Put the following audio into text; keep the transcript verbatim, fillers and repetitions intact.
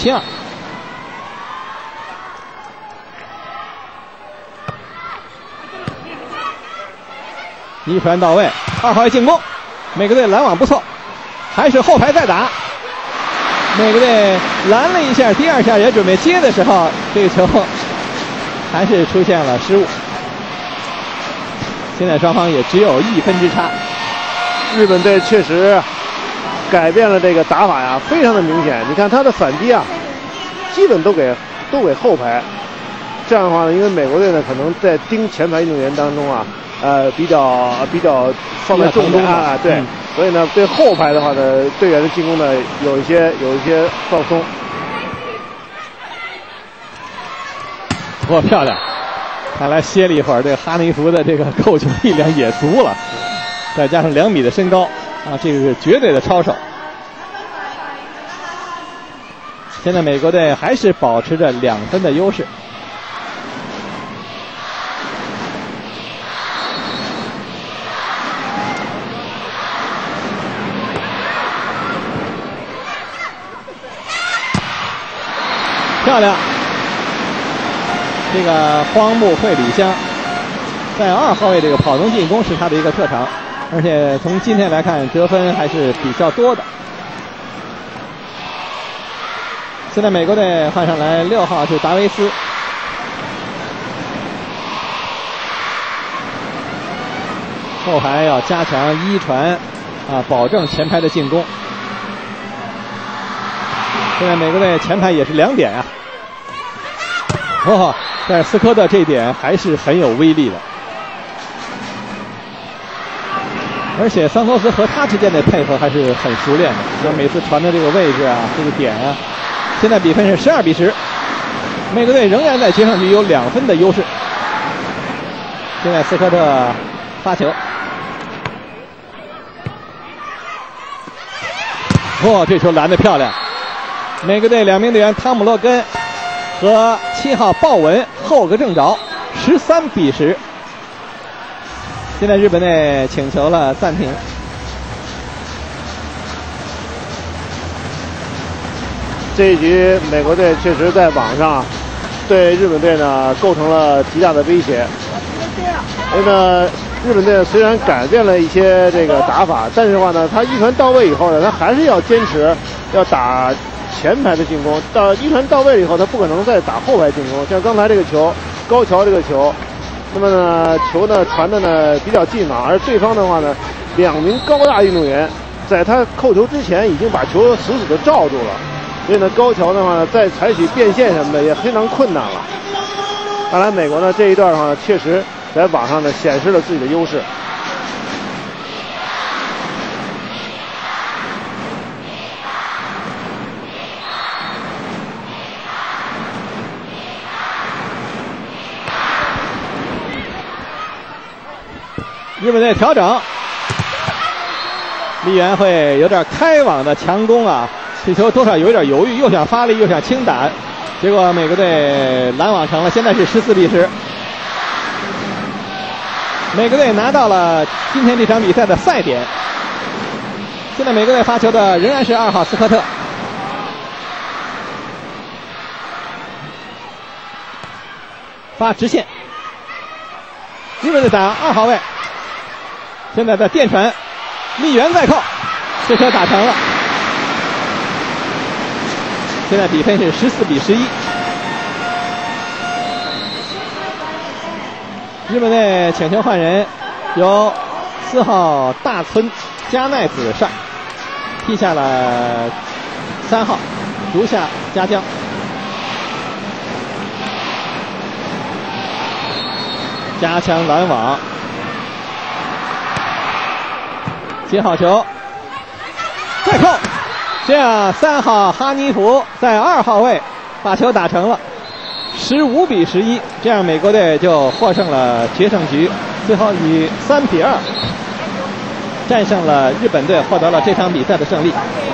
七二。一传到位，二号位进攻，美国队拦网不错，还是后排再打。美国队拦了一下，第二下也准备接的时候，这个球还是出现了失误。现在双方也只有一分之差。 日本队确实改变了这个打法呀，非常的明显。你看他的反击啊，基本都给都给后排。这样的话呢，因为美国队呢可能在盯前排运动员当中啊。呃，比较比较放在重中啊，对，嗯、所以呢，对后排的话呢，队员的进攻呢，有一些有一些放松。 哇，漂亮！看来歇了一会儿，这个哈尼福的这个扣球力量也足了，再加上两米的身高啊，这个是绝对的超手。现在美国队还是保持着两分的优势。漂亮！这个荒木惠里香在二号位这个跑动进攻是他的一个特长，而且从今天来看得分还是比较多的。现在美国队换上来六号是达维斯，后排要加强一传啊，保证前排的进攻。现在美国队前排也是两点啊，哦，但是斯科特这一点还是很有威力的，而且桑托斯和他之间的配合还是很熟练的，像每次传的这个位置啊，这个点啊。现在比分是十二比十，美国队仍然在决胜局有两分的优势。现在斯科特发球，哦，这球拦得漂亮。美国队两名队员汤姆·洛根和七号鲍文后个正着，十三比十。现在日本队请求了暂停。 这一局美国队确实在网上对日本队呢构成了极大的威胁。所以呢，日本队虽然改变了一些这个打法，但是的话呢，他一传到位以后呢，他还是要坚持要打前排的进攻。到一传到位以后，他不可能再打后排进攻。像刚才这个球，高桥这个球，那么呢，球呢传的呢比较近嘛，而对方的话呢，两名高大运动员在他扣球之前已经把球死死的罩住了。所以呢，高桥的话呢，再采取变线什么的也非常困难了。看来美国呢这一段的话呢，确实在网上呢显示了自己的优势。 日本队调整，李元会有点开网的强攻啊。这球多少有点犹豫，又想发力又想轻打，结果美国队拦网成了，现在是十四比十。美国队拿到了今天这场比赛的赛点。现在美国队发球的仍然是二号斯科特，发直线。日本队打二号位，现在在电传，丽媛再扣，这球打成了。现在比分是十四比十一。日本队请求换人，由四号大村加奈子上，替下了三号竹下佳江。加强拦网，接好球，再扣。这样，三号哈尼福在二号位把球打成了，十五比十一。这样，美国队就获胜了决胜局，最后以三比二战胜了日本队，获得了这场比赛的胜利。